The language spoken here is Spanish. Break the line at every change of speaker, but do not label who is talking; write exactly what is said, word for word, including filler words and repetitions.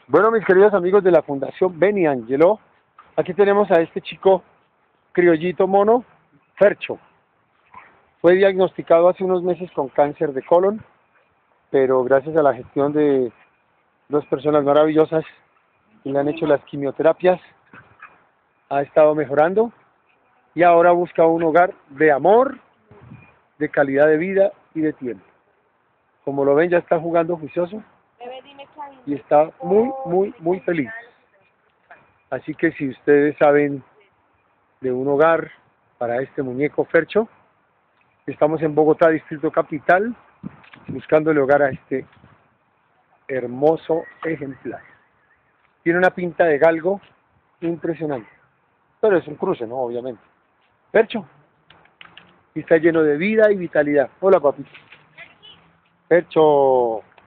Bueno, mis queridos amigos de la Fundación Beni Angelo, aquí tenemos a este chico criollito mono, Fercho. Fue diagnosticado hace unos meses con cáncer de colon, pero gracias a la gestión de dos personas maravillosas que le han hecho las quimioterapias, ha estado mejorando y ahora busca un hogar de amor, de calidad de vida y de tiempo. Como lo ven, ya está jugando juicioso y está muy, muy, muy feliz. Así que si ustedes saben de un hogar para este muñeco Fercho, estamos en Bogotá, Distrito Capital, buscándole hogar a este hermoso ejemplar. Tiene una pinta de galgo impresionante, pero es un cruce, ¿no? Obviamente. Fercho, y está lleno de vida y vitalidad. Hola, papito. Fercho.